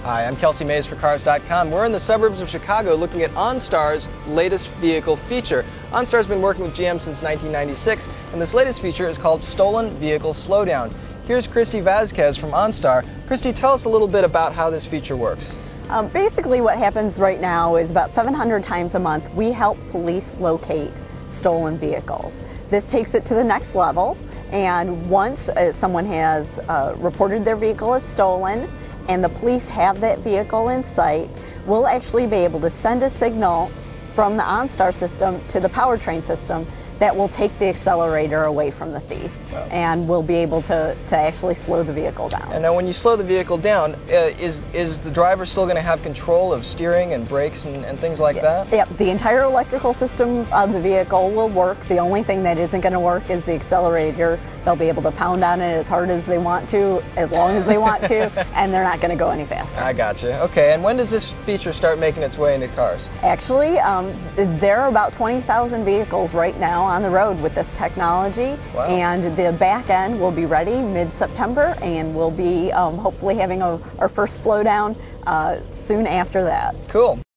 Hi, I'm Kelsey Mays for Cars.com. We're in the suburbs of Chicago looking at OnStar's latest vehicle feature. OnStar's been working with GM since 1996, and this latest feature is called Stolen Vehicle Slowdown. Here's Christy Vasquez from OnStar. Christy, tell us a little bit about how this feature works. Basically what happens right now is about 700 times a month we help police locate stolen vehicles. This takes it to the next level, and once someone has reported their vehicle as stolen and the police have that vehicle in sight, we'll actually be able to send a signal from the OnStar system to the powertrain system that will take the accelerator away from the thief. Wow. And we'll be able to actually slow the vehicle down. And now when you slow the vehicle down, is the driver still going to have control of steering and brakes and things like that? Yep, the entire electrical system of the vehicle will work. The only thing that isn't going to work is the accelerator. They'll be able to pound on it as hard as they want to, as long as they want to, and they're not going to go any faster. I gotcha. Okay, and when does this feature start making its way into cars? Actually, there are about 20,000 vehicles right now on the road with this technology. Wow. And the back end will be ready mid-September, and we'll be hopefully having our first slowdown soon after that. Cool.